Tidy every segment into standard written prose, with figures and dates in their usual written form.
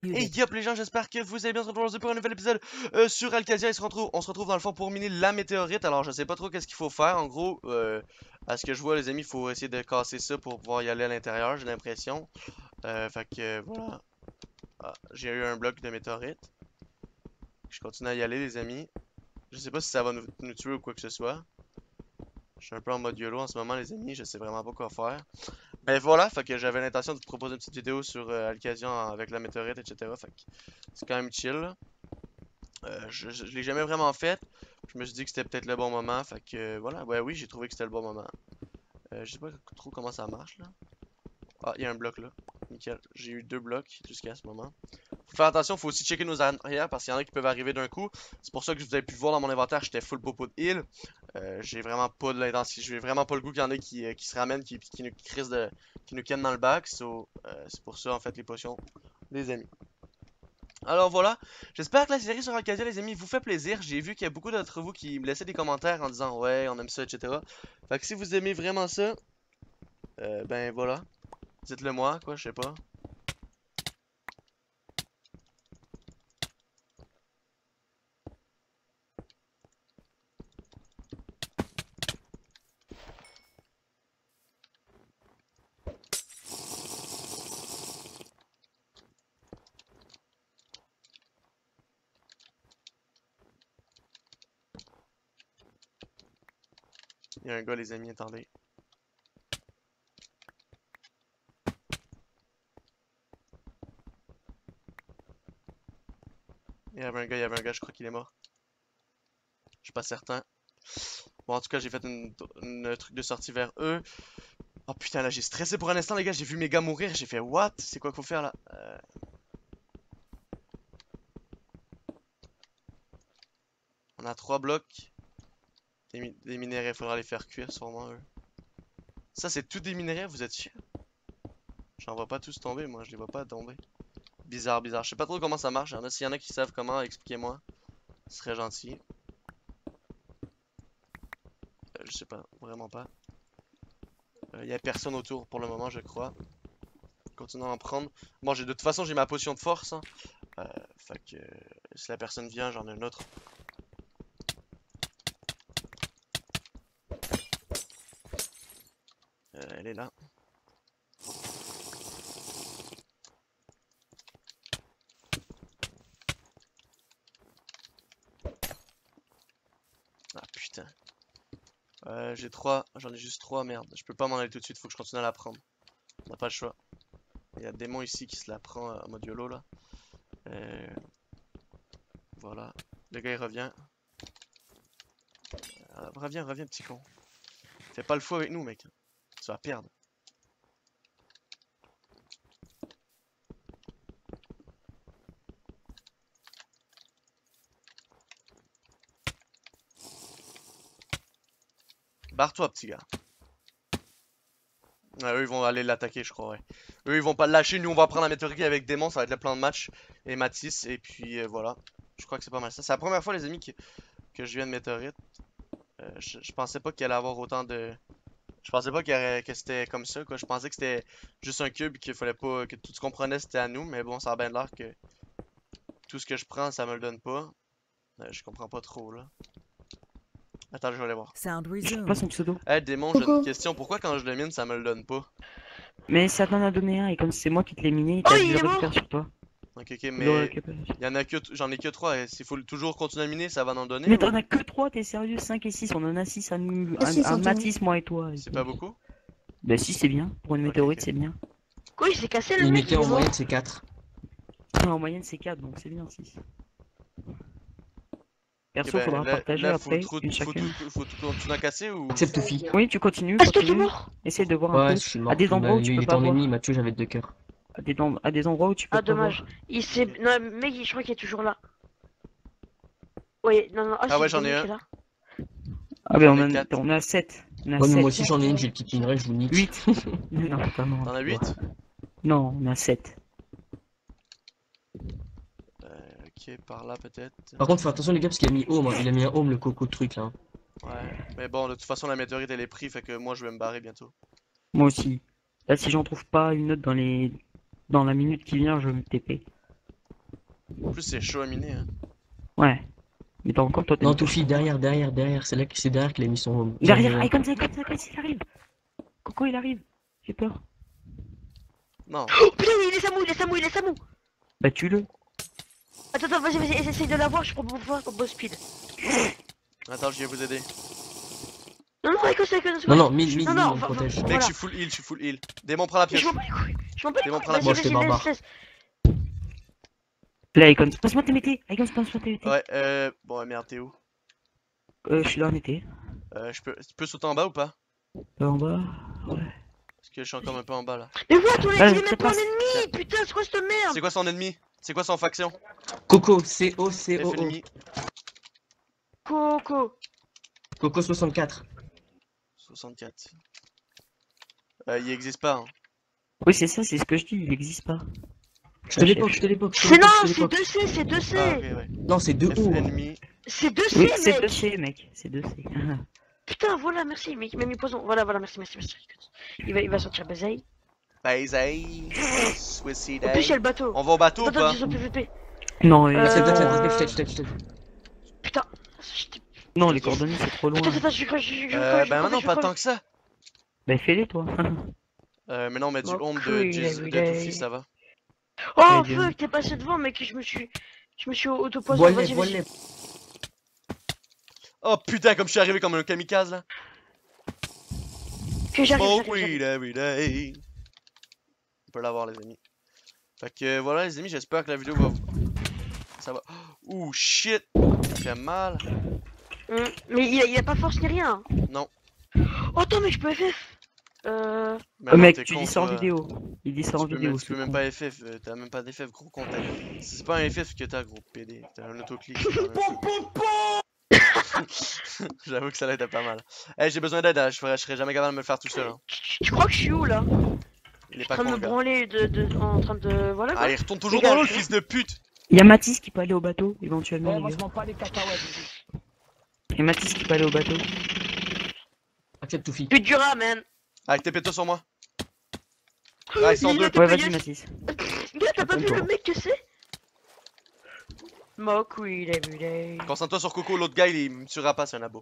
Et yop les gens, j'espère que vous allez bien. On se retrouve aujourd'hui pour un nouvel épisode sur Alcadia. On se retrouve dans le fond pour miner la météorite. Alors je sais pas trop qu'est-ce qu'il faut faire. En gros, à ce que je vois les amis, il faut essayer de casser ça pour pouvoir y aller à l'intérieur, j'ai l'impression. Fait que voilà. Ah, j'ai eu un bloc de météorite. Je continue à y aller les amis. Je sais pas si ça va nous tuer ou quoi que ce soit. Je suis un peu en mode YOLO en ce moment les amis, je sais vraiment pas quoi faire. Ben voilà, fait que j'avais l'intention de te proposer une petite vidéo sur Alcadia avec la météorite, etc. Fait que c'est quand même chill là. Je l'ai jamais vraiment fait. Je me suis dit que c'était peut-être le bon moment. Fait que voilà, ouais, oui, j'ai trouvé que c'était le bon moment. Je sais pas trop comment ça marche là. Ah, il y a un bloc là. Nickel. J'ai eu deux blocs jusqu'à ce moment. Faut faire attention, faut aussi checker nos arrières parce qu'il y en a qui peuvent arriver d'un coup. C'est pour ça que vous avez pu voir dans mon inventaire, j'étais full popo de heal. J'ai vraiment pas de l'intensité. J'ai vraiment pas le goût qu'il y en ait qui se ramènent, qui nous crissent qui nous kennent dans le bac. So, c'est pour ça en fait les potions des amis. Alors voilà, j'espère que la série sur Arcadia les amis vous fait plaisir. J'ai vu qu'il y a beaucoup d'entre vous qui me laissaient des commentaires en disant ouais on aime ça etc. Fait que si vous aimez vraiment ça, ben voilà, dites-le moi quoi, je sais pas. Il y a un gars les amis, attendez. Il y avait un gars, je crois qu'il est mort. Je suis pas certain. Bon en tout cas j'ai fait une truc de sortie vers eux. Oh putain là j'ai stressé pour un instant les gars, j'ai vu mes gars mourir, j'ai fait what? C'est quoi qu'il faut faire là? On a 3 blocs. Des minéraux, il faudra les faire cuire sûrement eux. Ça c'est tout des minéraux, vous êtes sûr? J'en vois pas tous tomber, moi je les vois pas tomber. Bizarre, bizarre. Je sais pas trop comment ça marche. S'il y en a qui savent comment, expliquez-moi. Ce serait gentil. Je sais pas, vraiment pas. Il y a personne autour pour le moment, je crois. Continuons à en prendre. Bon, de toute façon, j'ai ma potion de force. Hein. Fait que si la personne vient, j'en ai une autre. Elle est là. Ah putain. J'ai 3. J'en ai juste 3, merde. Je peux pas m'en aller tout de suite, faut que je continue à la prendre. On n'a pas le choix. Il y a Démon ici qui se la prend en mode YOLO là. Voilà. Le gars il revient. Reviens, reviens petit con. Fais pas le fou avec nous mec. Tu vas perdre. Barre-toi petit gars. Eux ils vont aller l'attaquer je crois ouais. Eux ils vont pas le lâcher, nous on va prendre la météorite avec Démon, ça va être le plan de match. Et Matisse et puis voilà. Je crois que c'est pas mal ça. C'est la première fois les amis que je viens de météorite. Je pensais pas qu'il allait avoir autant de... Je pensais pas que c'était comme ça quoi. Je pensais que c'était juste un cube et qu'il fallait pas... que tout ce qu'on prenait c'était à nous. Mais bon ça a bien l'air que tout ce que je prends ça me le donne pas. Je comprends pas trop là. Attends je vais aller voir. Je pas son pseudo. Eh Démon j'ai une question. Pourquoi quand je le mine ça me le donne pas? Mais ça t'en a donné un et comme c'est moi qui te l'ai miné, Oh, t'as dû il le est mort! récupérer sur toi. Ok ok Tu dois le mais... récupérer. J'en ai que 3 et s'il faut toujours continuer à miner ça va en donner Mais ou... t'en as que 3, t'es sérieux? 5 et 6, on en a 6 à nous. Ah, si, Un c'est Matisse, moi et toi. C'est pas beaucoup? Bah si, c'est bien. Pour une Ok, météorite, ok. c'est bien. Quoi, il s'est cassé le mec, Limité il est en mort. moyenne, c'est 4. En moyenne, c'est 4, donc c'est bien 6. Ok, Perso, faudra partager après, une chacune. faut tout continuer à casser ou... Accepte fille. Oui, tu continues, Ah, c'est toi qui es continue. mort! Essaye de voir un Ouais, peu. je suis À mort. des endroits où tu Il peux était pas en voir. ennemi, il m'a tué, j'avais 2 cœurs. À des endroits où tu peux Ah, pas dommage. voir. Il s'est. Ok. Non, mec, je crois qu'il est toujours là. Ouais, non, non, ah, Ah c'est ouais, le j'en ai démon qui un. est là. Ah ben J'en ai 4. on a 7. On a Ouais, mais 7. moi aussi j'en ai une, j'ai le petit minerai, je vous nique. 8. Non, pas moi. T'en as 8? Non, on a 7. Ok, par là peut-être. Par contre, fais attention les gars, parce qu'il a mis home, hein. Il a mis un home le coco truc là. Ouais. Mais bon, de toute façon, la météorite elle est prise, fait que moi je vais me barrer bientôt. Moi aussi. Là, si j'en trouve pas une autre dans la minute qui vient, je vais me TP. En plus, c'est chaud à miner. Hein. Ouais. Mais t'as encore toi. Non, Toufi, derrière. C'est là que c'est derrière qu'il a mis son home. Derrière, Icon, il arrive. Coco, il arrive. J'ai peur. Non. Oh putain, il est Samu. Bah tue-le. Attends, vas-y, essaye de l'avoir, je prends mon boss speed. Attends, je viens vous aider. Non, Icon, c'est Icon. Non, mid, Non, on protège. Mec, je suis full heal. Démon, prends la Mais pioche. je m'en bats les couilles. Démon, prends la Moi, je fais barbare. laisse. Là, Icon, passe-moi tes métiers. Icon, passe-moi tes métiers. Ouais, bon, merde, t'es où? Je suis là en été. Tu peux sauter en bas ou pas? Là en bas. Ouais. Parce que je suis encore un peu en bas là. Mais voilà, il est même ça pas un passe. ennemi. Putain, c'est quoi cette merde? C'est quoi son ennemi? C'est quoi son faction? Coco, C-O. F ennemi. Coco. Coco 64. 64. Il existe pas. Hein. Oui, c'est ça, c'est ce que je dis, il existe pas. Je te l'époque. C'est non, c'est 2C, c'est 2C. Ah, ok, ouais. Non, c'est 2 F O. ennemi. C'est 2C, Oui, mec. c'est 2C, mec. C'est 2C. Putain, voilà, merci, mec. Il m'a mis poison. Voilà, merci. Il va sortir Bazaï. Baiser. Suicide. En plus, il y a le bateau. On va au bateau ou Attends, pas? ils sont PVP. Non, Je t'aide. Putain. non, les coordonnées, c'est trop loin. Attends, je Bah maintenant, pas tant que ça. Bah, fais-les, toi. Mais non, mais du Oh, home cool, de everyday. Toufy, ça va. Oh, Dieu. fuck, t'es passé devant, mec. Je me suis auto-poison. Vas-y. Oh putain, comme je suis arrivé comme un kamikaze là. Que Smoke j'arrive. weed every day. On peut l'avoir, les amis. Fait que voilà, les amis, j'espère que la vidéo va vous. Ça va. Ouh, shit. Ça fait mal. Mais il a pas force ni rien. Non. Oh, attends, mais je peux FF. Mais Oh, non, mec, t'es tu con, dis ça en toi. vidéo. Il dit ça en vidéo. Tu peux c'est même con. pas FF, t'as même pas d'FF, gros contact. Si c'est pas un FF que t'as, gros PD, t'as un autoclick. J'avoue que ça l'aide pas mal. Hey, j'ai besoin d'aide, hein. Je serais jamais capable de me le faire tout seul. Hein. Tu crois que je suis où là? Il est En pas train de con, me le gars. branler en train de. Voilà quoi. Ah, il retourne toujours Les gars, dans l'eau, le je- fils de pute. Il y a Mathis qui peut aller au bateau, éventuellement. moi les je gars. m'en bats les cacahuètes. Et Mathis qui peut aller au bateau. Accepte Toufi. Pute du rat, man. Avec tes pétos sur moi. Ah, ils sont Il deux. a été Ouais, payé. vas-y, Mathis. Gars, t'as pas vu Attends-toi. le mec que c'est? Smoke weed everyday. Concentre-toi sur Coco, l'autre gars, il me tuera pas, c'est un abo.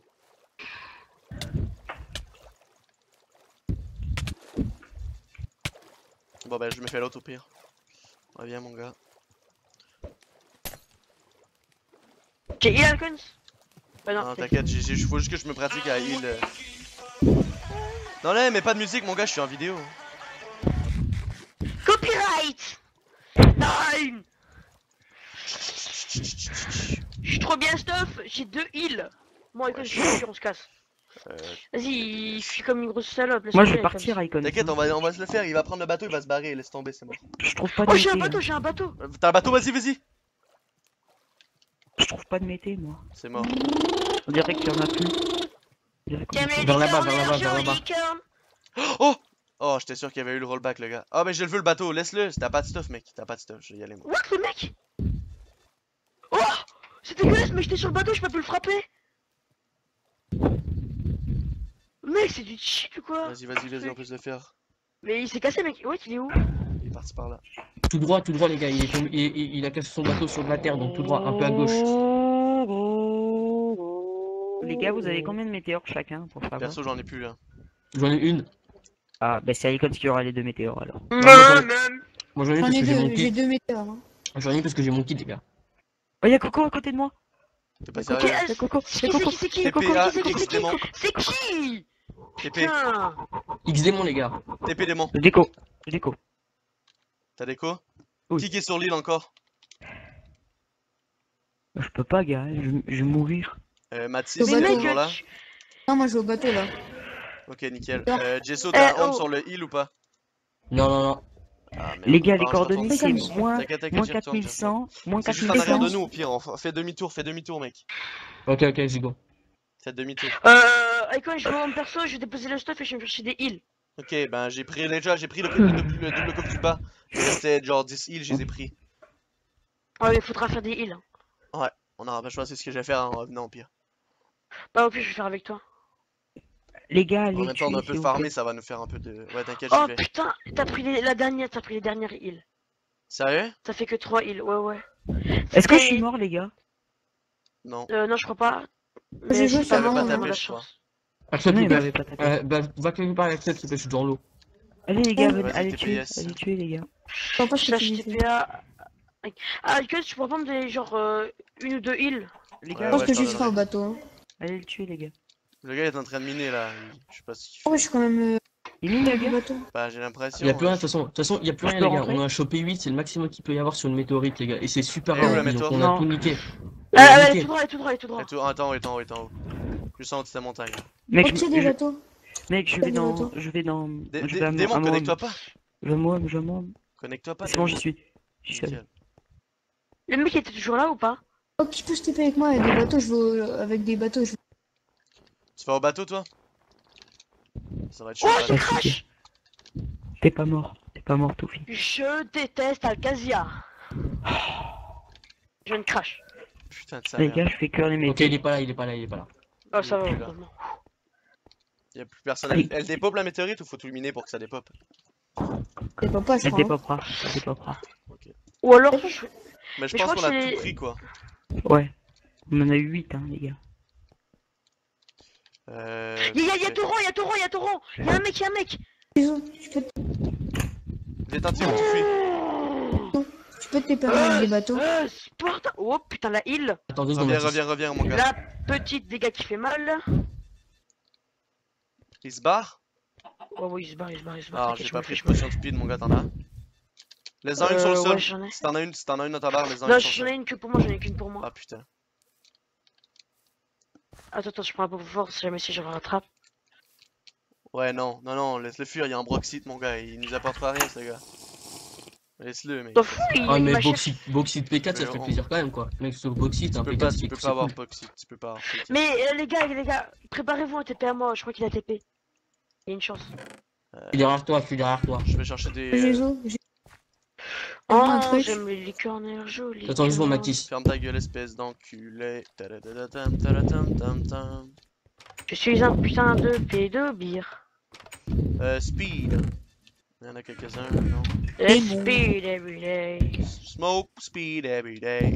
Bon, ben, je me fais l'autre au pire. Reviens, mon gars. J'ai heal Alcons? Bah Non, non, t'inquiète, il faut juste que je me pratique à heal. Non, là, mais pas de musique, mon gars, je suis en vidéo. Copyright! Nine! Je suis trop bien stuff, j'ai 2 heals. Bon, Alcons, je suis sûr, on se casse. Vas-y, je suis comme une grosse salope. Moi, laisse-moi je vais bien, partir, Icon. T'inquiète, on va se le faire, il va prendre le bateau, il va se barrer, laisse tomber, c'est mort. Je trouve pas de Oh, j'ai un mété. bateau, hein. j'ai un bateau. T'as un bateau, vas-y. Je trouve pas de mété, moi. C'est mort. On dirait qu'il y en a plus. On dirait qu'on a plus. Vers là-bas. Oh! Oh, j'étais sûr qu'il y avait eu le rollback, le gars. Ah, ben, j'ai levé le bateau, laisse-le. T'as pas de stuff, mec. T'as pas de stuff, je vais y aller, moi. What, le mec? Oh! C'est dégueulasse, mais j'étais sur le bateau, je peux plus le frapper. Mec, c'est du shit ou quoi? Vas-y, on peut se le faire. Mais il s'est cassé, mec. Ouais, il est où? Il est parti par là. Tout droit, les gars. Il a cassé son bateau sur de la terre, donc tout droit, un peu à gauche. Les gars, vous avez combien de météores chacun pour savoir? Perso, j'en ai plus, là. J'en ai une. Ah, bah c'est Icon qui aura les 2 météores alors. Moi j'en ai J'en parce ai que j'ai mon deux, j'ai kit. 2 météores. Hein. J'en ai parce que j'ai mon kit, les gars. Oh, y'a Coco à côté de moi! T'es pas Ok, sérieux? Y'a Coco! c'est Y'a Coco! qui? C'est qui? TP, Coco, ah, c'est qui? X C'est qui? démon. C'est qui? TP, Putain! X démon, les gars. TP démon. Le déco! Le déco! T'as déco? Oui. Qui est sur l'île encore? Je peux pas, gars, je vais mourir. Mathis, Mais t'es mec, toujours là? Non, moi je vais au bateau là. Ok, nickel. Non. Jesso, t'as un home oh. sur le heal ou pas? Non. Ah, merde. Les gars, les Ah, coordonnées j'entends c'est pas. moins T'inquiète, moins j'y retourne, j'y retourne. 4100, moins C'est juste en arrière de 4100. nous, au pire. Fais demi-tour, mec. Ok, Zigo. Fais demi-tour. Icon, je vais en perso, je vais déposer le stuff et je vais me chercher des heals. Ok, ben j'ai pris le double coffre du bas. Il restait genre 10 heals, je les ai pris. Ouais, mais faudra faire des heals. On aura pas le choix, c'est ce que je vais faire en revenant au pire. Bah, au pire, je vais faire avec toi. Les gars, En allez même temps, on tuer, a un s'il peu vous farmé, plaît. ça va nous faire un peu de. Ouais, t'inquiète, Oh j'y vais. putain, t'as pris les dernières heals. Sérieux? Ça fait que 3 heals, ouais. Est-ce que je Et- suis mort, les gars? Non. Non, je crois pas. J'ai Mais joué c'est ça pas avant, vraiment on de a la tapé, je crois. chance. Accepte, Non, il Lucas. m'avait pas tapé. Va quelque part, accepte, je suis dans l'eau. Allez, les gars, Ouais, vas-y, allez tuer, TPS. allez tuer, les gars. Je sais pas ce que tu Slash dis. TPA. Ah, Icon, tu pourrais prendre des genre une ou deux heals. Les Ouais, gars, Je pense ouais, que je t'en je serai au donnerai. bateau. Hein. allez le tuer, les gars. Le gars est en train de miner là. Je sais pas ce qu'il Oh, fait. je suis quand même Il mine, le au gars? bateau. Bah, j'ai l'impression. Il y a plus rien, hein. de toute façon, il y a plus Je rien, peux les gars. rentrer On a un show P8, c'est le maximum qu'il peut y avoir sur une météorite, les gars. Et c'est super Et où, rare, la donc météorite on a Non. tout niqué. On Ah, a allez, niqué. tout droit, tout droit, tout droit. Et tout, attends, en haut. Juste en haut de cette montagne. Mec, Au pied des je, bateaux. mec, je Au pied vais des dans, bateaux. je vais dans, je vais à Démon, moi, connecte-toi pas. je vais à moi. Connecte-toi pas. C'est bon, Démon. j'y suis. J'y suis allé. Nickel. Le mec était toujours là ou pas? Oh, qui peut se taper avec moi avec des bateaux, avec des bateaux, je vais... Tu vas au bateau, toi? Ça va être chaud. Oh, le j'ai bateau. crash! T'es pas mort, Toufi. Je déteste Alcazia. Je ne crash. Putain de sa Les mère. gars, je fais que les Ok, métiers. il est pas là, il est pas là, il est pas là. Oh, ça va, Il est plus là. heureusement. Y'a plus personne. Aïe. Elle dépop la météorite ou faut tout le miner pour que ça dépop? C'est pas, je Elle crois. Hein. dépopera, elle dépopera. Ou alors, je... Mais je Mais je pense crois qu'on que a c'est- tout pris quoi. Ouais. On en a eu 8, hein, les gars. Y'a Torrent, y'a Torrent, y'a Torrent! Y'a un mec! Tu peux, Viens t'en tirer, tu fuis. tu peux te taper avec des bateaux. Sparta! Oh putain, la heal! Attends 2 secondes. Reviens, mon gars. La petite dégâts qui fait mal. Il se barre? Oh, oui, il se barre. Ah, t'inquiète, j'ai je pas me pris fais, de potion de speed, mon gars, t'en as? Laisse-en une sur le sol. Ouais, j'en ai. Si t'en as une dans ta barre, laisse-en Non, une sur le j'en sol. ai une que pour moi, j'en ai qu'une pour moi. Ah putain. Attends, je prends un peu plus fort si jamais si je le rattrape. Ouais, non, laisse-le fuir, il y a un Broxite, mon gars, il nous apportera rien, ce gars. Laisse-le, mec. T'en fous, il Ah, il mais m'a cherché. Bauxite P4, ça Mais fait on- plaisir quand même, quoi. Mec, sur Bauxite, un Tu P4, peux pas c'est avoir cool. Broxite, tu peux pas avoir Broxite. Mais les gars, préparez-vous un TP à moi, je crois qu'il a TP. Il y a une chance. Je suis derrière toi, je suis derrière toi. Je vais chercher des... Jésus, j'ai Oh, un truc. j'aime les licornes jolis. Attends 2 secondes, Mathis. Ferme ta gueule, espèce d'enculé. Tadadadatam, tadadam, tam, tam. Je suis un putain de pédobire. Speed. Il y en a quelques-uns, non? Et bon. Speed every day. Smoke, speed every day.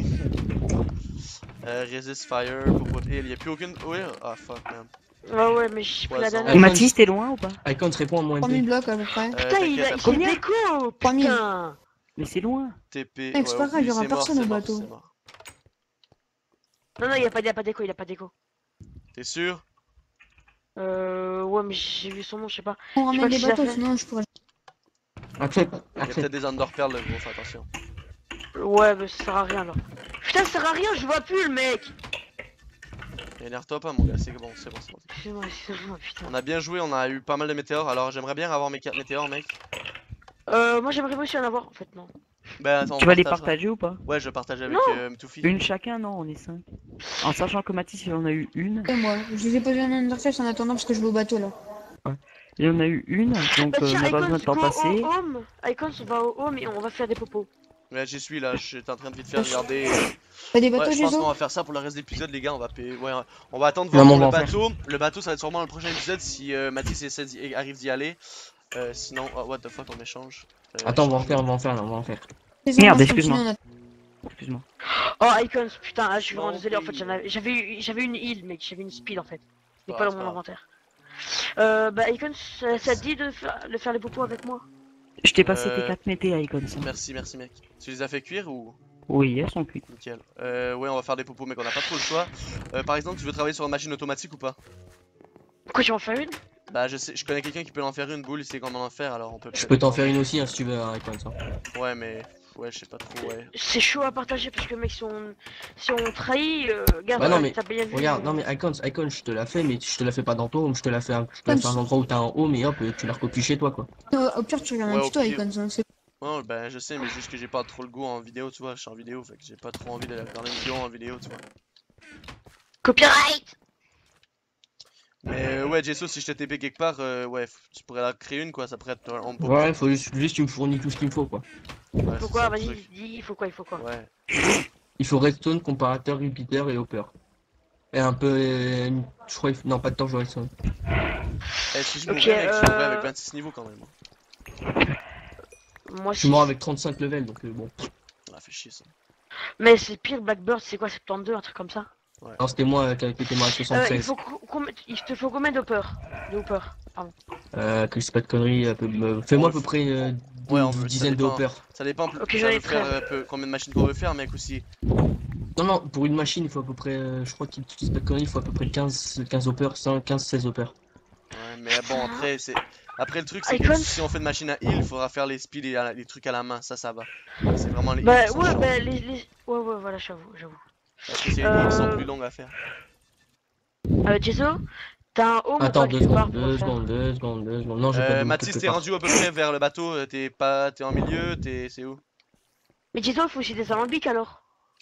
Resist fire, pour heal. Il y a plus aucune... Oui, ah fuck, man. Ouais, mais j'ai pris la Poison. dernière. Icon, Mathis, t'es loin ou pas? Icon te répond en moins 3000 2. blocs à peu près. Putain, il t'inquiète, s'est combien déco, 3000. putain. Mais c'est loin. TP. Mec, c'est pas grave, il y aura c'est mort, personne au c'est mort, bateau. c'est mort. Non, il a pas déco, T'es sûr? Ouais, mais j'ai vu son nom, je sais pas. On Je ramène crois des que c'est la bateaux, fin. sinon je pourrais. Accepte, Il y a accepte. peut-être des underperles, le gros, fais attention. Ouais, mais ça sert à rien alors. Putain, ça sert à rien, je vois plus le mec. Énerve-toi pas, mon gars, c'est bon. Excuse-moi, putain. On a bien joué, on a eu pas mal de météores, alors j'aimerais bien avoir mes 4 météores, mec. Moi j'aimerais aussi en avoir, en fait, non. Ben attends, Tu on vas les partagera. partager ou pas? Ouais, je partage avec Non. Toufi. Une chacun, non, on est 5. En sachant que Mathis, il en a eu une. Et moi, je les ai posés en underface en attendant parce que je vais au bateau là. Il en a eu une, donc Bah, tiens, on n'a pas besoin de temps go passer. au home. Icons, on va au home et on va faire des popos. Ouais, j'y suis là, je suis en train de vite faire regarder. T'as des Ouais, bateaux, je pense Jésus? qu'on va faire ça pour le reste de l'épisode, les gars. On va payer. Ouais, on va attendre Non, voir mais pour on va le en bateau. Le bateau, ça va être sûrement le prochain épisode si Mathis arrive d'y aller. Sinon, oh, what the fuck, on échange. Attends, on va en faire. Jésus, Merde, on va excuse-moi. continuer, Excuse-moi. Oh, Icons, putain, je suis vraiment désolé, en fait, j'avais une heal, mec, j'avais une speed en fait. C'est Ah, pas dans c'est mon pas inventaire. Bah, Icons, ça te dit de faire les popos avec moi? Je t'ai passé tes Euh, 4 métés, Icons. Merci, mec. Tu les as fait cuire ou? Oui, elles sont cuites. Nickel. Ouais, on va faire des popos, mec, on a pas trop le choix. Par exemple, tu veux travailler sur une machine automatique ou pas? Quoi, tu vas en faire une? Bah, je connais quelqu'un qui peut en faire une, boule, il sait comment en faire, alors on peut Je peut-être peux t'en en faire une aussi, hein, si tu veux, Icon. Ça. Ouais, mais. Ouais, je sais pas trop, ouais. C'est chaud à partager parce que, mec, si on trahit, regarde, Bah non, mais t'as bien vu. Regarde, non mais Icon, je te la fais, mais je te la fais pas dans ton home, je te la fais à un endroit où t'as un home et hop, tu la recopies chez toi, quoi. Au pire, tu regardes Ouais, un au tuto, pire. Icons. Hein, c'est- Non, bah, je sais, mais juste que j'ai pas trop le goût en vidéo, tu vois. Je suis en vidéo, fait que j'ai pas trop envie d'aller regarder une vidéo en vidéo, tu vois. Copyright! Mais ouais, Jesso, si je t'ai TP quelque part, ouais, tu pourrais la créer une, quoi. Ça pourrait être en pop. Ouais, faut juste que tu me fournis tout ce qu'il me faut, quoi. Ouais, Faut c'est ça, quoi? le Vas-y, truc. dis, il faut quoi? Ouais. Il faut redstone, comparateur, repeater et hopper. Et un peu... je crois... Non, pas de torche de redstone. Eh, si je Ok, mourrais, mec, je mourrais avec 26 niveaux quand même. Moi, Je suis mort avec 35 levels, donc bon. Ah, fait chier ça. Mais c'est pire, Blackbird, c'est quoi, 72, un truc comme ça? Non, c'était moi qui avais pété ma Il 76. faut il te faut combien d'hoppers? De hoppers, pardon. Que je sais pas de conneries, fais-moi à peu près Ouais, une ça dizaine de dépend. hoppers. Ça dépend Ok, ça j'en ai veut faire 13. combien de machines qu'on veut faire, mec, aussi. Non, non, pour une machine, il faut à peu près, je crois qu'il utilise pas de conneries, il faut à peu près 15 hoppers, 15-16 hoppers. Ouais, mais bon, après le truc, c'est que Icons? si on fait une machine à heal, il faudra faire les speeds et les trucs à la main, ça va. C'est vraiment les heals Bah qui sont ouais, chiants. bah ouais, voilà, j'avoue. Parce que c'est les heals qui sont Euh, plus longues à faire. Jesso, t'as un home ou Attends, pas 2 quelque part secondes, pour 2 le faire? secondes, 2 secondes, 2 secondes. Non, j'ai pas de home Mathis, quelque t'es part. rendu à peu près vers le bateau, t'es en milieu, c'est où? Mais Jesso, il faut aussi des alambics alors.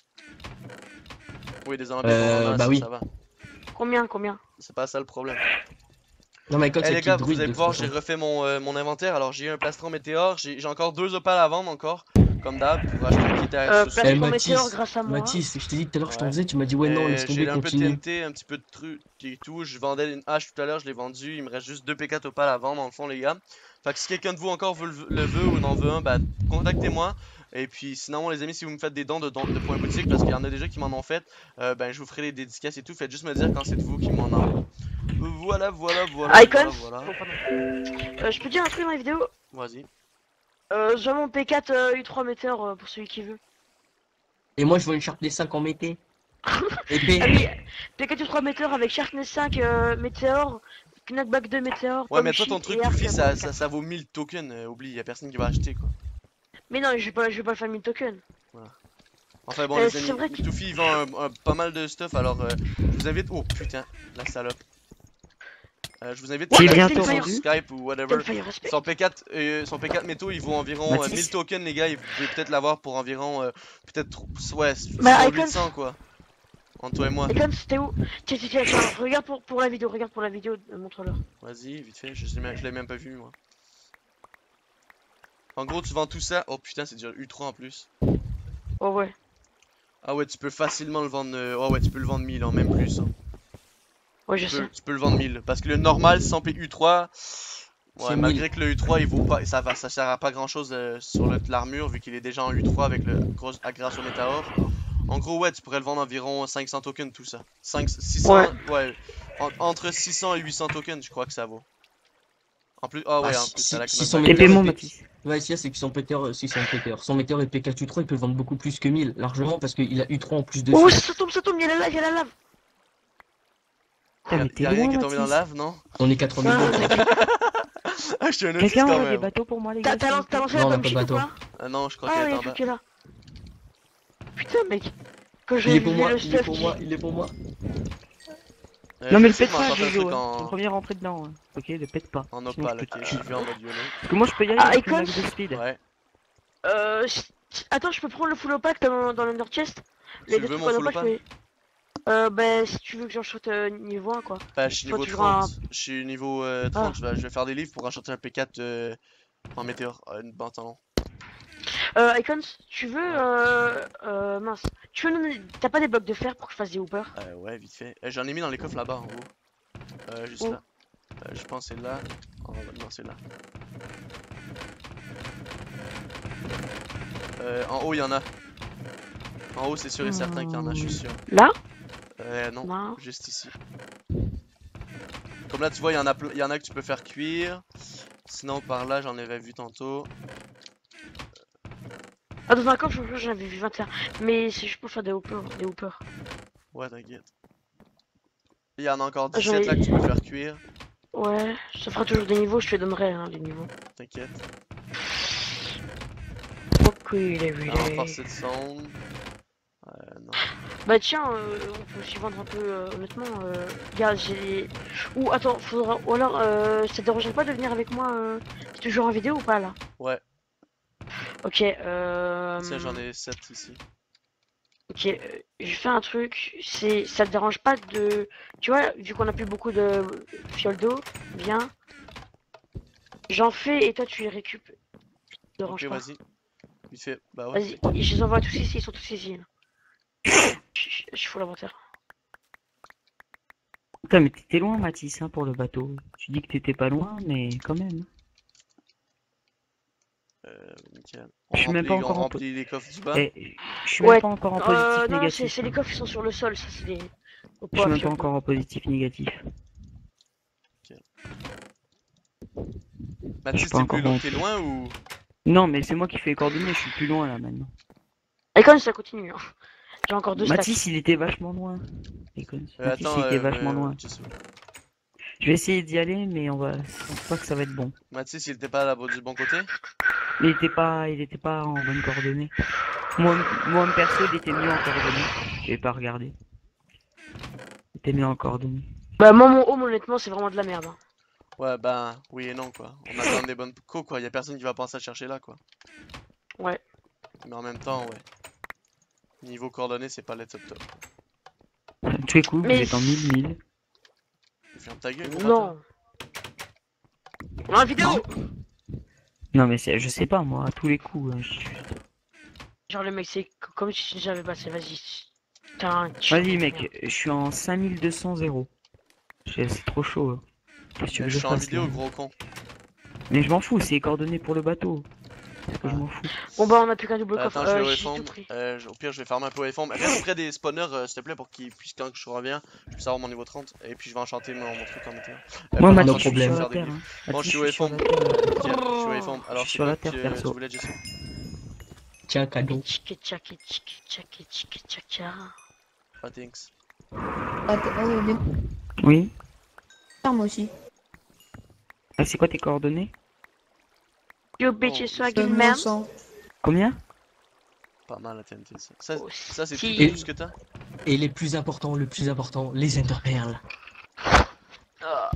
Oui, des alambics, on en a, Bah oui. ça va. Combien? C'est pas ça le problème. Non, mais écoute, Eh c'est les qui gars, vous druide allez de toute voir, j'ai façon. refait mon inventaire. Alors j'ai eu un plastron météore, j'ai encore 2 opales à vendre encore, comme d'hab, pour acheter un kit à Plastron Eh météore grâce à moi. Mathis, je t'ai dit tout à l'heure que je t'en Ouais. faisais, tu m'as dit ouais non, laisse Et tomber, j'ai un peu de continue. TNT, un petit peu de trucs et tout. Je vendais une hache tout à l'heure, je l'ai vendu. Il me reste juste 2 P4 opales à vendre, dans le fond, les gars. Fait que si quelqu'un de vous encore le veut ou en veut un, bah contactez-moi. Et puis sinon, les amis, si vous me faites des dons de points boutique, parce qu'il y en a déjà qui m'en ont fait, ben je vous ferai les dédicaces et tout. Faites juste me dire quand c'est de vous qui m'en envoie. Voilà. Icons? Oh, pardon. Je peux dire un truc dans la vidéo? Vas-y. J'ai mon P4 U3 météore pour celui qui veut. Et moi je veux une Sharpness 5 en mété. Épée. Ah oui, P4 U3 météore avec Sharpness 5 météore, Knockback 2 météore. Ouais, mais Home toi, ton Shield truc et tout Arc fit, Knockback. ça vaut 1000 tokens. Oublie, y a personne qui va acheter quoi. Mais non, je vais pas le faire 1000 tokens. Enfin bon, les c'est amis, vrai que- Touffi il vend pas mal de stuff, alors je vous invite. Oh putain, la salope. Je vous invite à J'ai Ouais, bien c'est l'acheter le sur entendu. Skype ou whatever. Fire Respect. Son P4 métaux, il vaut environ Mathis. 1000 tokens, les gars. Vous pouvez peut-être l'avoir pour environ, peut-être, ouais, Bah, sinon Icons. 800 quoi. Entre toi et moi. Icons, c'était où? Tiens, regarde pour la vidéo, montre-leur. Vas-y, vite fait, je l'ai même pas vu moi. En gros, tu vends tout ça. Oh putain, c'est déjà U3 en plus. Oh ouais. Ah ouais, tu peux facilement le vendre. Oh ouais, tu peux le vendre 1000, hein, même plus. Hein. Ouais, je sais. Tu peux le vendre 1000. Parce que le normal sans PU3, ouais, C'est malgré que le U3 il vaut pas, ça sert à pas grand chose sur l'armure vu qu'il est déjà en U3 avec grâce au météore. En gros, ouais, tu pourrais le vendre environ 500 tokens tout ça. 600, ouais, entre 600 et 800 tokens, je crois que ça vaut. En plus, ah ouais, en plus, ça la si son knockback. TP-moi, météore Mathis. Ouais, si c'est que son péteur, son météore et P4 U3, il peut vendre beaucoup plus que 1000, largement, parce qu'il a U3 en plus de Oh, fil. ça tombe, il y a la lave. Putain, mais t'es Y'a rien loin, qui est tombé dans la Mathis. lave, non? On est 4000 Ah, euros. Ah, je suis un autiste Quelqu'un quand aurait des même. bateaux pour moi, les gars? T'as s'il vous plaît lancé Non, on la a bombe pas de ship ou bateau. pas? Ah non, je crois Ah, qu'elle il est y a en plus bas. que là. Putain, mec. Quand Il j'ai est pour vu moi, le il est stuff pour qui... moi, il est pour moi. Non, mais le je sais pète de m'en pas, sortir un Jojo. truc C'est le premier rentré dedans. Hein. Ok, le pète pas. en Sinon, opale, je te ok, tue. je vais en mode YOLO. Parce que moi, je peux y aller Ah, avec le Icons? max de speed. Ouais. Attends, je peux prendre le full opaque dans l'under chest? Tu le veux mon full opale? Bah, si tu veux que j'en shoote niveau 1, quoi. Bah, je suis Faut niveau toujours un- 30. Je suis niveau 30. Je vais faire des livres pour enchanter un P4 en météore. Une pantalon. Icons, tu veux... mince. Tu veux nous donner... T'as pas des blocs de fer pour que je fasse des hoopers? Ouais, vite fait. J'en ai mis dans les coffres là-bas en haut. Juste Où? là. Je pense que c'est là. Oh, non, c'est là. En haut, il y en a. En haut, c'est sûr et certain qu'il y en a, je suis sûr. Là? Non, Non. juste ici. Comme là, tu vois, il y en a que tu peux faire cuire. Sinon, par là, j'en avais vu tantôt. Ah, dans un camp, j'en avais vu 21. Mais c'est juste pour faire des hoopers. Ouais, t'inquiète. Il y en a encore Ah, j'en 17 ai- là que tu peux faire cuire. Ouais, ça fera toujours des niveaux, je te donnerai hein, les niveaux. T'inquiète. Ok, il est Ah, encore cette sonde. Non. Bah tiens, on peut aussi vendre un peu, honnêtement, regarde, j'ai... Ou attends, faudra... Ou alors, ça te dérangerait pas de venir avec moi, c'est toujours en vidéo ou pas, là? Ouais. Ok, Tiens, j'en ai 7 ici. Ok, je fais un truc, ça te dérange pas de... Tu vois, vu qu'on a plus beaucoup de fioles d'eau, viens. J'en fais et toi tu les récupères. Ça te dérange Ok, pas. vas-y. Vite fait. Bah ouais. Vas-y, je les envoie tous ici, ils sont tous ici. Là. Je fous l'inventaire. Putain, mais t'étais loin, Mathis, hein, pour le bateau. Tu dis que t'étais pas loin, mais quand même. Nickel. Je suis même pas encore On en remplit les coffres du bas. Eh, je suis Ouais, même pas encore en positif non, négatif. c'est les coffres qui sont sur le sol, ça c'est les... Au Je suis poids, même pas fiole. encore en positif négatif. Mathis, pas t'es plus encore loin, en- t'es loin ou. Non, mais c'est moi qui fais les coordonnées, je suis plus loin là maintenant. Icon, ça continue. Hein. J'ai encore 2 stacks. Mathis, il était vachement loin. Icons. Mathis, Attends, il était vachement loin. Jessou. Je vais essayer d'y aller, mais on va. Je pense pas que ça va être bon. Mathis, il était pas là du bon côté? Il était pas en bonne coordonnée. Moi, perso, il était mieux en coordonnée. Je vais pas regarder. Il était mieux en coordonnée. Bah, moi, mon home, honnêtement, c'est vraiment de la merde. Hein. Ouais, ben, oui et non, quoi. On attend des bonnes quoi. Y a personne qui va penser à chercher là, quoi. Ouais. Mais en même temps, ouais. Niveau coordonnées, c'est pas le top top. Tu es cool, vous Mais- êtes en 1000. Ferme ta gueule, gros Non. On a une vidéo. Non, mais je sais pas, moi, à tous les coups. Genre, le mec, c'est comme si j'avais passé, vas-y. Putain, Vas-y, mec, je suis en 5200 0. C'est trop chaud. Hein. Qu'est-ce que tu veux Je que suis en fasse, vidéo, là gros con. Mais je m'en fous, c'est coordonné pour le bateau. C'est que je m'en fous. Bon, bah, on a plus qu'un double coffre. Attends, je vais au J'ai F-Home. tout pris. Au pire, je vais farmer un peu au F-Home. Reste près des spawners, s'il te plaît, pour qu'ils puissent, quand je reviens, je puisse avoir mon niveau 30. Et puis je vais enchanter mon truc en météo. Moi, pas Mathis, dans je suis problème. sur la faire des terre. livres. Hein. Bon, je suis Mathis, au sur F-Home. la terre. Nickel, je suis au F-Home. Alors, suis c'est sur la quoi terre, que perso. tu voulais, Jesse? Tiens, cadeau. Tchiki, tchaki, tchiki, tchaki, tchiki, tchaka. Oh, thanks. Des Oui. moi aussi. Ah, c'est quoi tes coordonnées? Yo, bitch, swagging Moins man. 100. Combien? Pas mal la TNT, ça. Ça c'est Si. tout ce que t'as? Et le plus important, les Enderpearls. Ah,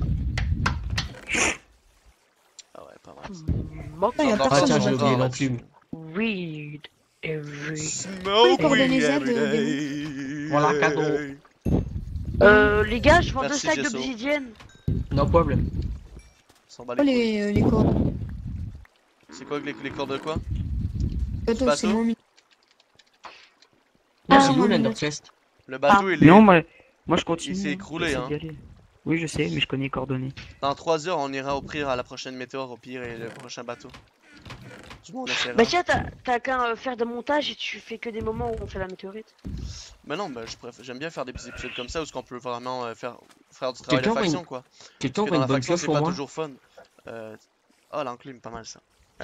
Ah ouais, pas mal. mock Ah, y a Encore personne pas tiens, sur j'ai mon oublié corps, l'enclume. weed every. Smoke coordonnées weed Z, every day. Voilà, cadeau. Les gars, je vends 2 Merci, stacks Gesso. d'obsidienne. No problem. S'en bat Oh, les couilles. les corps. C'est quoi les cordes de quoi? Bateau, bateau c'est moins mis. Là, Ah, c'est où moi, l'Ender non. Chest? Le bateau, Ah. il est. Non, moi je continue. Il s'est hein. écroulé, J'essaie hein. d'y aller. Oui, je sais, mais je connais les coordonnées. Dans 3 heures, on ira au pire à la prochaine météore, au pire, et le prochain bateau. Du moins, on essaiera. Bah, tiens, t'as qu'à faire des montages et tu fais que des moments où on fait la météorite. Mais non, bah, j'aime bien faire des petits épisodes comme ça où on peut vraiment faire du travail de Quelqu'un faction, quoi. Quelqu'un Parce que a dans une la bonne faction, pioche c'est pour pas moi? toujours fun. Oh, l'enclume, pas mal ça.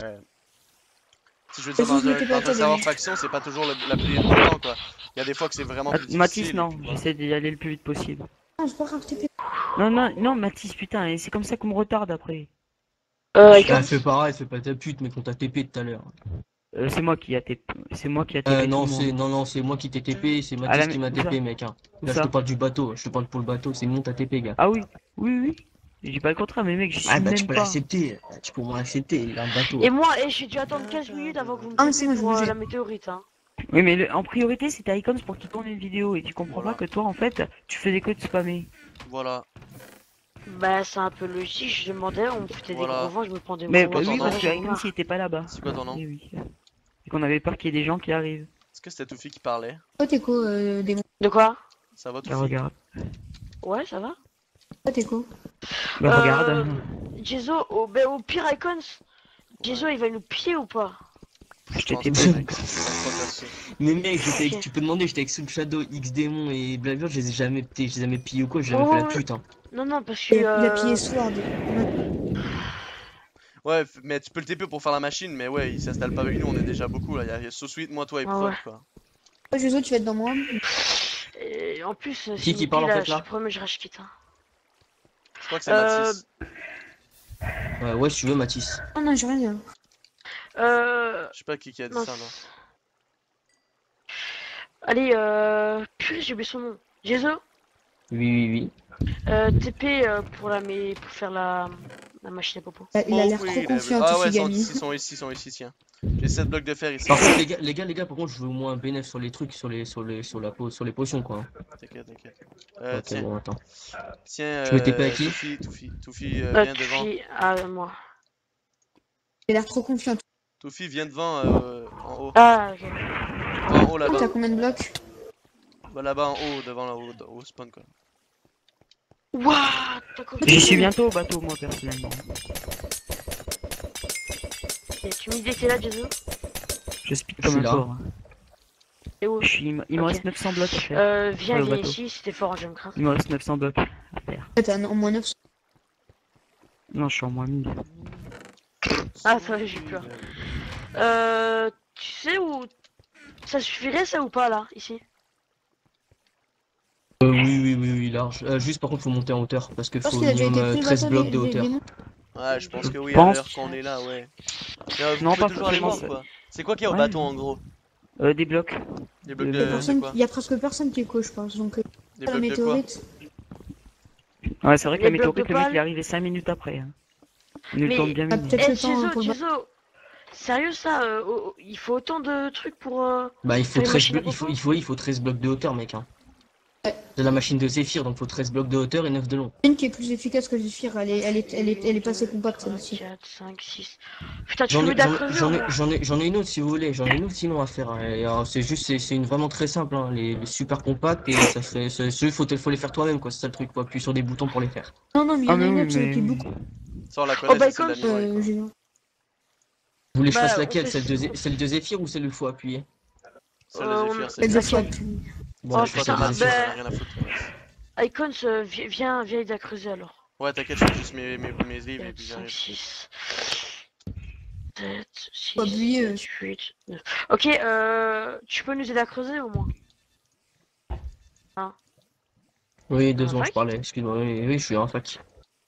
Si je veux Mais dire, vous mettez pas dans un de serveur données. faction, c'est pas toujours la plus important, quoi. Il y a des fois que c'est vraiment plus difficile. Mathis, et non, puis voilà. j'essaie d'y aller le plus vite possible. Non, c'est pas grave, TP. Non, Mathis, putain, et c'est comme ça qu'on me retarde après. Icon. Ah, fais pareil, fais pas ta pute, mais qu'on t'a TP tout à l'heure. C'est moi qui a TP. C'est moi qui a TP. Non, tout le monde. non, c'est moi qui t'ai TP, c'est À Mathis la qui m'a où ça TP, mec. Hein. Où Là, je ça te parle du bateau, je te parle pour le bateau, c'est mon t'as TP, gars. Ah oui, oui. J'ai pas le contrat, mais mec, j'y suis Ah, bah, tu même peux pas. l'accepter, tu peux moins l'accepter, il a un bateau. Et moi, j'ai dû attendre 15 minutes avant que vous me Ah, mais disiez c'est bon, je pour bougeais. la météorite. Hein. Oui, mais en priorité, c'était Icons pour qu'il tourne une vidéo. Et tu comprends Voilà. pas que toi, en fait, tu faisais que de spammer. Voilà. Bah, c'est un peu logique, je demandais, on me foutait Voilà. des gros vents, je me prends des Mais gros quoi oui, ton vents. parce que Icons, il était pas là-bas. C'est quoi ton nom? Eh oui. Et qu'on avait peur qu'il y ait des gens qui arrivent. Est-ce que c'était Toufi qui parlait? Toi, t'es quoi, démon? De quoi? Ça va, Bah, Toufi? regarde. Ouais, ça va? Toi, t'es quoi? Bah, regarde. Euh, Jezo, au pire Icons, Jezo, il va nous piller ou pas? Je Je t'ai pense TP. pas, mec. Je pense pas là-dessus. Mais mec, Ok. tu peux demander, j'étais avec Soul Shadow, X Démon et Blaver, je les ai jamais pillés ou quoi, j'ai jamais Oh, fait la ouais. pute. Hein. Non, parce que... Il a pillé Sword. Ouais, mais tu peux le TP pour faire la machine, mais ouais, il s'installe pas avec nous, on est déjà beaucoup là. Il y a So Sweet, moi, toi et Ah Prod, ouais. quoi. Toi, Juzo, tu vas être dans moi. Et en plus, Qui c'est parle, en là, fait, là je te promets, je rage quitte. Hein. Je crois que c'est Mathis. Ouais, si tu veux, Mathis. Non, non, j'ai rien dit. Hein. Je sais pas qui a dit mince. ça, non. Allez, purée, j'ai oublié son nom. Jezo, Oui. TP pour faire la machine à popo. Il a l'air Smoke trop weed confiant, every- Ah ouais, Tufigami. ils sont ici, tiens. J'ai 7 blocs de fer ici. Par contre, les gars, par contre, je veux au moins un bénéfice sur les trucs, sur les potions, quoi. T'inquiète. Ok, Tiens, bon, attends. tiens, Tu veux TP à qui? Toufi, viens Tu devant. fies à moi. Il a l'air trop confiant. Toufi, viens devant, en haut. Ah, ok. En haut, Oh, là-bas. t'as combien de blocs? Bah, là-bas, en haut, devant, là-haut, au spawn, quoi. Waouh, t'as quoi? J'y suis bientôt au bateau, moi, personnellement. Ok, tu me dis que t'es là, Jésus? Je speed Je comme suis un là. porc. Et où? Il me Ok. reste 900 blocs à faire. Viens, Ouais, au viens bateau. ici, c'était fort, je me crains. Il me reste 900 blocs à faire. T'as au moins 900. Non, je suis en moins 1000. Ah, ça va, j'ai peur. Tu sais où... Ça suffirait ça ou pas là, ici? Oui, large. Juste par contre, faut monter en hauteur parce qu'il Je pense faut qu'il a déjà été minimum pris le 13 bateau blocs de hauteur. Ouais, je pense que oui, à pense- l'heure qu'on est là, ouais. Mais, vous Non, pouvez pas toujours aller forcément, voir, quoi. C'est quoi qu'il y a au Ouais. bateau, en gros? Des blocs. Des blocs Il y a de Personne, quoi? il y a presque personne qui est coach, je pense. Donc, Des la blocs de quoi? météorite. Ouais, c'est vrai que Les la blocs de météorite, le mec pale. il est arrivé 5 minutes après. Hein. Il nous le Mais- tourne bien Ah, midi. peut-être Eh, le temps Jizo, pour le Jizo, sérieux ça, il faut autant de trucs pour... Bah, il faut Faire une 13 machine à blocs, popo il faut 13 blocs de hauteur, mec. Hein. Ouais. C'est la machine de Zephyr, donc il faut 13 blocs de hauteur et 9 de long. Une qui est plus efficace que Zephyr, elle est pas assez compacte celle-ci. 4, 5, 6... Putain, tu J'en peux ai, m'aider à j'en ai- crever j'en ou ai, pas? j'en ai une autre si vous voulez, j'en ai une autre sinon à faire. Hein. Et, c'est juste, c'est une vraiment très simple, hein. Les super compacts et ça serait, faut les faire toi-même quoi, c'est ça le truc, faut appuyer sur des boutons pour les faire. Non, mais il y Ah, en a mais une oui, autre mais... qui est beaucoup. Ça, on la connaît, bah, c'est celle comme, d'Animoy, quoi. Génial. Vous voulez que je Bah, fasse on laquelle, fait celle de Zephyr ou celle où il faut appuyer? Celle de on- Zephyr, c'est Elle bien. doit faire. Bon, Oh, je fais Celle celle putain, de de ah, Zephyr, Zephyr. j'en ai rien à foutre. Icons, viens aider à creuser alors. Ouais, t'inquiète, je fais juste mes livres et 4, puis 5, j'arrive. 6... 7, 6, Faut appuyer, 7, 8, 9... Ok, tu peux nous aider à creuser au moins? Oui, En 2 secondes, je fac? parlais, excuse-moi, oui, je suis en fac.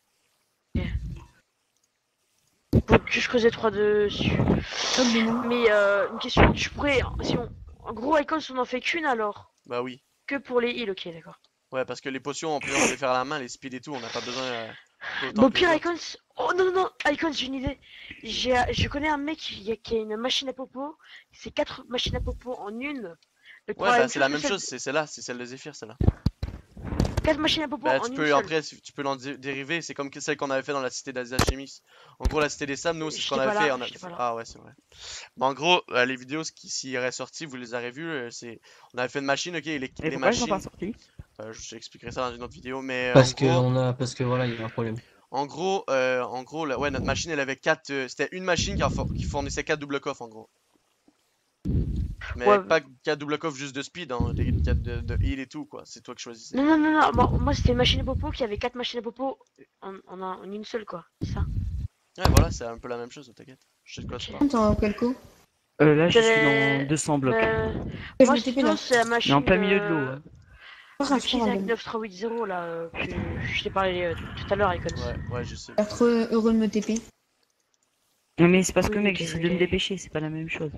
Faut que je creusais 3 dessus. Hop, des noms. Mais une question, tu pourrais... Si on... En gros, Icons, on en fait qu'une alors? Bah oui. Que pour les heals, ok, d'accord. Ouais, parce que les potions, on peut les faire à la main, les speed et tout, on n'a pas besoin d'autant Bon, que les pire, autres. Icons... Oh non, non, non, Icons, j'ai une idée. Je connais un mec qui a une machine à popo. C'est 4 machines à popo en une. Ouais, prend bah c'est la que même celle- chose, c'est celle-là, c'est celle de Zephyr, celle-là. 4 machines à popo Bah en tu une peux seule. après, tu peux l'en dériver, c'est comme celle qu'on avait fait dans la cité des alchimistes. En gros, la cité des sables, nous, c'est ce qu'on J'étais avait pas fait. là, On a... j'étais pas là. Ah ouais, c'est vrai. Bon, en gros, les vidéos qui s'y auraient sorti, vous les avez vues, c'est... On avait fait une machine, ok, et Et les pourquoi ils sont machines... pas sortis? je t'expliquerai ça dans une autre vidéo, mais Parce en que voilà, il y a un problème. gros, ouais, notre machine, elle avait 4... c'était une machine qui fournissait 4 double coffres, en gros. Mais Ouais. pas 4 double coffres juste de speed, hein, des 4 de heal et tout, quoi. C'est toi qui choisissais. Non, non, non, non, moi c'était une machine à popo qui avait 4 machines à popo en une seule, quoi. C'est ça. Ouais, voilà, c'est un peu la même chose, t'inquiète. Je sais de quoi tu parles. Attends, quel coup? Là, je suis Euh, dans 200 blocs. Je Moi, me je TP là. c'est la Mais machine en plein milieu de l'eau. Hein. Pas grave, de c'est pas grave. Kizak 9380 là, que je t'ai parlé tout à l'heure, Icons. Ouais, je sais. J'ai l'air trop heureux de me TP. Non, mais c'est parce que, Oui, mec, ok, j'essaie de me ok. dépêcher, c'est pas la même chose.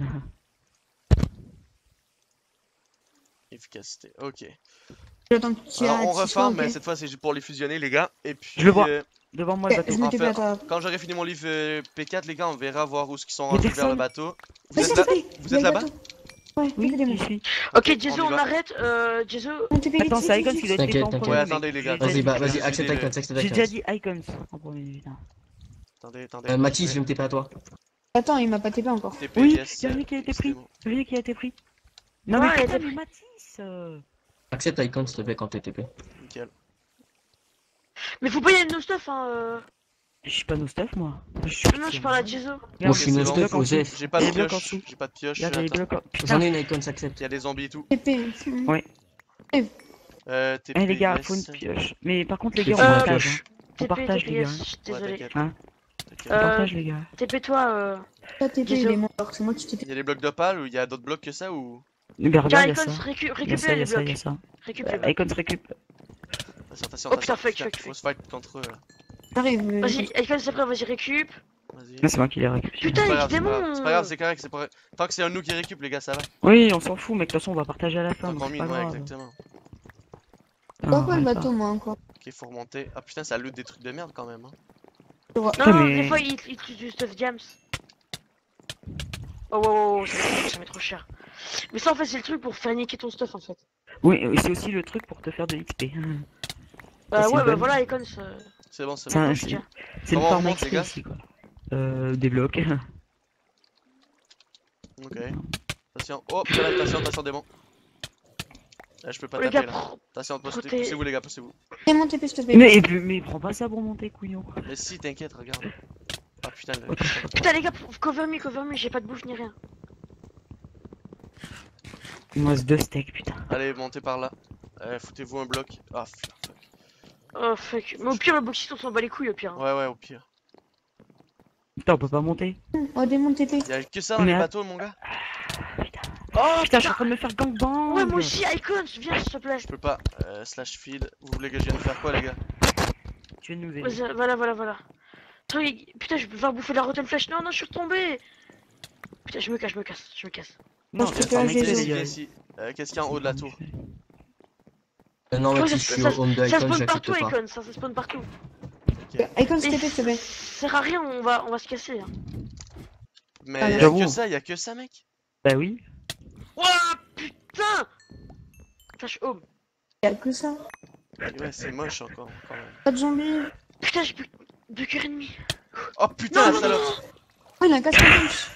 Efficacité, ok. J'attends que tu Alors arrêtes, on si tu reforme, vois, mais ok. cette fois c'est juste pour les fusionner les gars. Et puis Je le vois. Devant moi, le Ok, bateau. je me en TP fait, à toi. quand j'aurai fini mon livre P4 les gars, on verra voir où ce qu'ils sont Y'a rendus vers le personne. bateau. Vous Vas-y, êtes là? TP, Vous il y a êtes le là-bas? bateau. Ouais, Oui, TP, j'y suis. Ok, on Jezo, y on va. arrête. Jezo, on TP vite, Attends, vite, c'est vite, Icons vite. qui doit être T'inquiète, en t'inquiète. premier. Ouais, mec. attendez, les gars, J'ai attendez. déjà Vas-y, dit- Je accepte vais Icons, le- accepte J'ai déjà Icons. dit Icons en premier, putain. Attendez. Mathis, je vais me taper à toi. Attends, il m'a pas TP encore. TP, Oui, yes, y'a un mec qui a été c'est pris. bon. Y'a un mec qui a été pris. Non, Ouais, mais il a putain, été mais pris. Mathis Accepte Icons, s'il te plaît, quand t'es TP. Nickel. mais faut pas y aller de nos stuff, hein. Je suis pas no stuff, moi. Je suis Non, je parle à Jezo. Moi, je Regarde, suis Ok, no c'est stuff bon. aux F. J'ai pas Il y de a des blocs en pioche, dessous. j'ai pas de pioche. Regarde, y'a des Attends. blocs. J'en Putain. ai une Icons, accepte. Il y a des zombies et tout. TP. Ouais. TP, Eh les gars, yes. faut une pioche. Mais par contre, les Ok, gars, on faut une partage. pioche. Hein. On partage, les gars. yes, Ouais, désolé. t'inquiète. Hein. T'inquiète. On partage, les gars. TP-toi, Pas TP, Jezo. il est mort, alors que c'est moi qui TP. Il y a des blocs d'opale ou il y a d'autres blocs que ça ou... Mais Tiens, regarde, y'a Icons, ça. Y'a ça, récupère les y'a ça, blocs. y'a ça. Récupère les blocs. Icons récup. Attention, Oh, putain, fuck. faut se fight contre eux là. J'arrive. Vas-y, Icons, c'est prêt, vas-y, récup. Vas-y. Là, c'est moi qui les récup. Putain, C'est pas il grave, c'est pas grave. démon. C'est pas grave, c'est correct, c'est pas... Tant que c'est un nous qui récup les gars, ça va. Oui, on s'en fout, mais de toute façon, on va partager à la fin. Tant Donc qu'on c'est mine, pas ouais, grave. exactement. Pourquoi le arrête bateau, pas. moi, encore? Ok, faut remonter. Ah putain, ça loot des trucs de merde quand même. Hein. Non, Putain, non, mais- des fois, il utilise du stuff Diams. Oh, wow, ça met trop cher. Mais ça, en fait, c'est le truc pour faire niquer ton stuff, en fait. Oui, c'est aussi le truc pour te faire de l'XP. Bah c'est ouais, une bah bonne- voilà, Icons. C'est bon, c'est C'est bon. un- je tiens. C'est une Comment on forme remonte, les XP gars ici, quoi. Des blocs. Ok. Attention. Oh, attention, démon. Là, je peux pas Oh, les taper gars, là. Attention, Protège. poussez-vous les gars, poussez-vous. Fais mon TP, s'il te plaît. Mais prends pas ça pour monter, couillon. Mais si, t'inquiète, regarde. Ah putain, Putain, les gars, cover me, j'ai pas de bouffe ni rien. Il me reste 2 steaks, putain. Allez, montez par là. Foutez-vous un bloc. Ah, fuck. Oh fuck. Mais au pire, le boxiste, on s'en bat les couilles au pire. Ouais, ouais, au pire. Putain, on peut pas monter. Oh, démon TP. Y'a que ça dans Mais les att- bateaux, mon gars. Putain. Oh Putain, je suis en train de me faire gangbang. Ouais, moi aussi, Icons, viens s'il te plaît. Je peux pas. Slash feed. Vous voulez que je vienne faire quoi, les gars? Tu viens de nous aider. Vas-y, voilà. Attends, putain, je peux faire bouffer la rotten flash. Non, je suis retombé. Putain, je me casse. Non, je te c'est pas un mec cache, qui Jésus. est Qu'est-ce là. qu'il y a Qu'est-ce qu'il y a en haut de la tour? Non, mais Ouais, si je suis au home Ça d'Icon, spawn j'accepte partout, pas. Icons, ça spawn partout. Icon Mais TP, s'il te plaît. ça sert à rien, on va se casser. Hein. Mais Ah, y'a j'avoue. y a que ça, mec? Bah oui. Ouah, putain. Flash home. Y'a que ça. Ouais, c'est moche encore, quand même. Pas de zombies. Putain, j'ai plus de cœur ennemi. Oh putain, la salope! Oh, il a un casque en plus.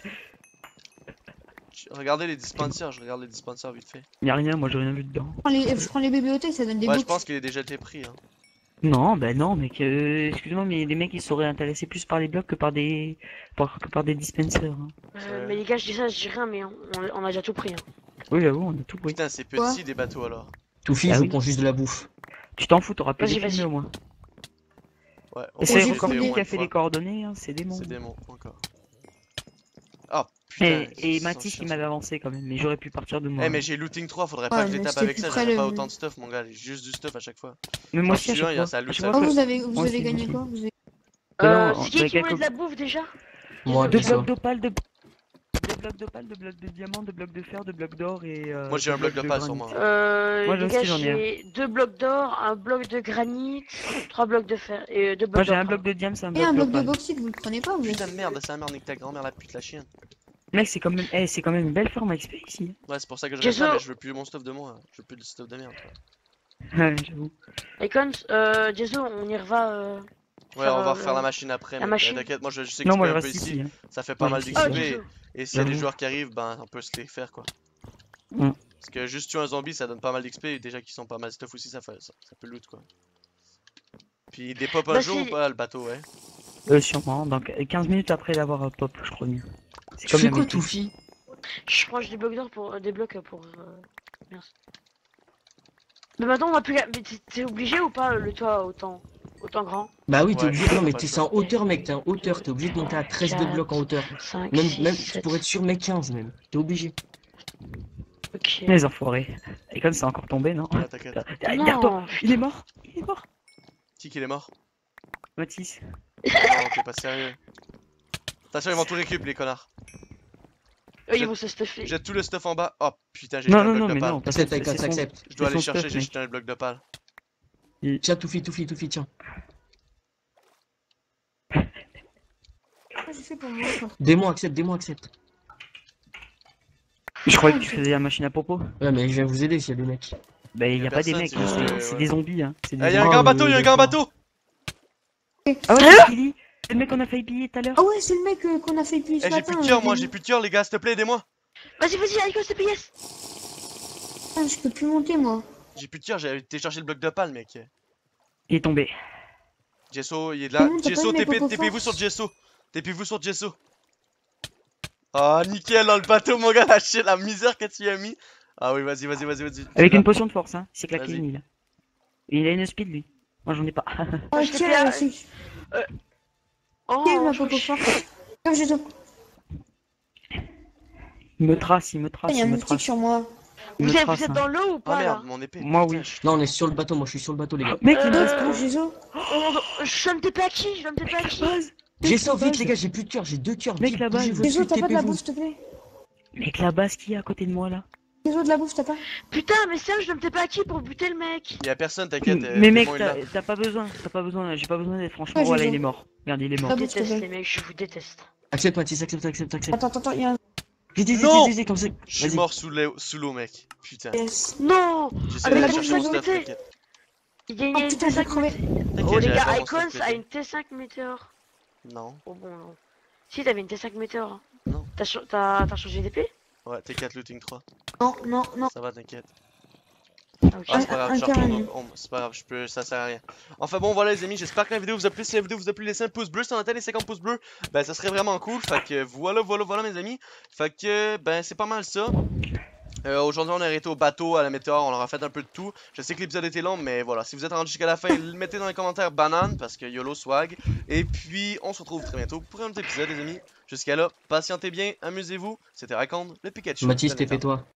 Regardez les dispensers, je regarde les dispensers vite fait. Y'a rien, moi j'ai rien vu dedans. Je prends les bibliothèques, ça donne des Ouais, je books. pense qu'il est déjà été pris. Hein. Non, bah non, mec. Excuse-moi, mais les mecs ils seraient intéressés plus par les blocs que par des dispensers. Hein. Mais les gars, je dis rien, mais on a déjà tout pris. Hein. Oui, j'avoue, on a tout pris. Putain, c'est Quoi petit des bateaux alors. Toufi, Ah je oui. prends juste de la bouffe. Tu t'en fous, t'auras plus Vas-y, les films vas-y. au moins. Ouais, Et j'ai c'est fait encore au lui moins qui a une fait fois. les coordonnées, hein, c'est démon. C'est démon, encore. Ah putain. Et ils sont Mathis qui chiants. m'avait avancé quand même, mais j'aurais pu partir de moi. Eh mais j'ai looting 3, faudrait Ouais, pas que je les mais tape c'était avec plus ça, près j'aurais pas le- autant de stuff mon gars, j'ai juste du stuff à chaque fois. Mais moi aussi, à Celui-là, chaque il y a fois. ça loot, À chaque ça fois Oh, que- vous Moi avez aussi, gagné moi quoi vous avez- non, C'est qui bah, qui voulait quelques- de la bouffe déjà? Moi, Deux tout ça. blocs d'opale, de blocs d'opale, de blocs de diamant, de blocs de fer, de blocs d'or et. Moi j'ai un bloc de pal sur granit. moi. Moi, Les aussi, gars, j'en ai un. j'ai 2 blocs d'or, un bloc de granit, 3 blocs de fer et 2 blocs Moi j'ai d'or. un bloc de diamant, c'est un Et bloc un bloc de d'opale. bauxite, vous le prenez pas vous Putain de merde, sa mère nique ta grand-mère la pute la chienne. Mec, c'est quand même, c'est quand même une belle forme XP ici. Ouais, c'est pour ça que je Jésus. reste là, mais je veux plus mon stuff de moi, je veux plus de stuff de merde. Quoi. Ouais, j'avoue. Icons, Jesu, on y reva. Ouais, on va refaire la machine après, la mais machine. t'inquiète, moi je sais Non, moi un je peu reste ici, ici. Hein. ça fait pas Ouais, mal je Oh, d'XP, Jesu. et s'il y a des J'avoue. joueurs qui arrivent, ben on peut se les faire quoi. Mm. Parce que juste tuer un zombie ça donne pas mal d'XP, et déjà qu'ils sont pas mal stuff aussi, ça peut loot quoi. Puis des pop un Bah, jour ou si. pas le bateau, ouais. Sûrement, donc 15 minutes après l'avoir pop, je crois mieux. C'est Tu comme fais la quoi, météo. Toufi? Je prends des blocs d'or pour des blocs pour. Merci. Mais maintenant on va plus. Mais t'es obligé ou pas le toit autant grand? Bah oui, t'es Ouais, obligé. je Non, mais sais pas c'est en hauteur, mec. T'es en hauteur. T'es obligé de monter à 13 de blocs en hauteur. 5, Même, 6, même, tu 7. pourrais être sûr, mec, 15 même. T'es obligé. Ok. Les enfoirés. Et comme c'est encore tombé, non? Ouais, t'inquiète. Derrière toi, il est mort. Il est mort. Qui qu'il est mort? Mathis. Non, t'es pas sérieux. Attention, ils vont tout récup les connards. Eux ils vont se stuffer. Jette tout le stuff en bas. Oh putain, j'ai Non, jeté un non, non, bloc de mais pal. non. parce que Accepte, Icon, c'est son- accepte. Je dois c'est aller son chercher, stuff, j'ai mec. jeté un bloc de pal. Tiens, Toufi, tiens. Comment j'ai fait pour moi Démon, accepte. Je croyais que tu faisais la machine à propos. Ouais, mais je viens vous aider s'il y a des mecs. Bah, il Y y a a pas des personne, mecs, c'est hein, juste, c'est ouais. des zombies. Hein. C'est des Eh, y'a un zombies. grand bateau, y'a un grand bateau! Ah ouais, c'est Billy. C'est le mec qu'on a failli piller tout à l'heure. Ah ouais, c'est le mec qu'on a fait depuis ce Eh, j'ai matin. plus de cœur, moi, j'ai plus de cœur, les gars, s'il te plaît, aidez-moi! Vas-y, Icons, TPS. Ah, je peux plus monter moi. J'ai plus de cœur, j'ai été chercher le bloc de pal, mec. Il est tombé. Gesso, il est là. Comment t'as Gesso, pas eu mes popos TP-vous sur force Gesso. TP-vous sur Gesso. Ah, nickel dans le bateau, mon gars, la misère que tu as mis. Ah oui, vas-y. Avec Tu une vas- potion de force, hein. C'est claqué Vas-y. une île. Il a une speed, lui. Moi, j'en ai pas. Oh, je t'ai tiens, fait- c'est Oh, quelle ma je- popo forte. Tiens, j'ai tout. Il me trace, il me trace, Il y a il un me moustique trace. sur moi. Il me Vous trace, êtes hein. dans l'eau ou Ah pas là? merde, mon épée. Moi, putain, oui. je- Non, on est sur le bateau, moi je suis sur le bateau, les gars. Mec, il me reste Oh, tout. Jésus. Je dois me TP à qui? Je dois me TP à qui? J'ai sauvé vite, les gars, j'ai plus de cœur, j'ai 2 cœurs. Mec, Vite, là-bas, bougez-vous, Jésus, t'as pas de la TP-vous. bouffe, s'il te plaît. Mec, la base qui est à côté de moi, là. Jésus, de la bouffe, t'as pas. Putain, mais sérieux, je dois me TP à qui pour buter le mec? Y'a personne, t'inquiète. Mais mec, Clément est là. t'as pas besoin, j'ai pas besoin d'être franchement. Ouais, Voilà, Jésus. il est mort. Regarde, il est Je mort. Ah vous bon, s'il te déteste plaît. les mecs, je vous déteste. Accepte, Mathis, accepte. Attends, il y a un Non Vite, comme ça. Je suis Vas-y. mort sous l'eau, mec. Putain. yes. Non! J'essaie Avec de la chercher mon bouffe, stuff, t'es- t'inquiète. Il y a Oh une putain, j'ai T5 crevé. T'inquiète, Oh les j'avais gars, pas mon Icons stuff, a pété. une T5 météore. Non, Oh bon, non. Si, t'avais une T5 météore. Non. T'as changé d'épée? ouais, T4 looting 3. Non. Ça va, t'inquiète. Ah, ok. Ah, c'est pas grave, Un je retourne carré. c'est pas grave, ça sert à rien. Enfin bon, voilà les amis, j'espère que la vidéo vous a plu. Si la vidéo vous a plu, laissez un pouce bleu. Si on atteint les 50 pouces bleus, ben ça serait vraiment cool. Fait que voilà mes amis. Fait que, ben c'est pas mal ça. Aujourd'hui, on est arrêté au bateau, à la météore, on leur a fait un peu de tout. Je sais que l'épisode était long, mais voilà. Si vous êtes rendu jusqu'à la fin, mettez dans les commentaires banane, parce que YOLO swag. Et puis, on se retrouve très bientôt pour un autre épisode, les amis. Jusqu'à là, patientez bien, amusez-vous. C'était Raconte, le Pikachu. Mathis, de l'Internet. TP-toi.